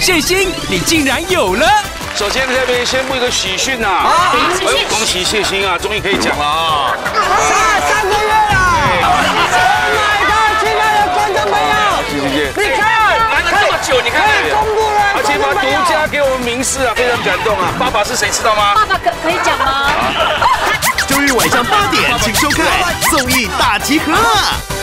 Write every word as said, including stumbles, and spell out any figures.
谢欣，你竟然有了！ 首先这边宣布一个喜讯呐！啊，恭喜谢欣啊，终于可以讲了啊！ 三三个月了 ！Oh my god， 亲爱的观众朋友， 谢谢谢谢。 你看， 瞒了这么久，你看， 公布了， 而且把独家给我们明示啊，非常感动啊！爸爸是谁知道吗？ 爸爸可可以讲吗？ 周日晚上八点，请收看《综艺大集合》。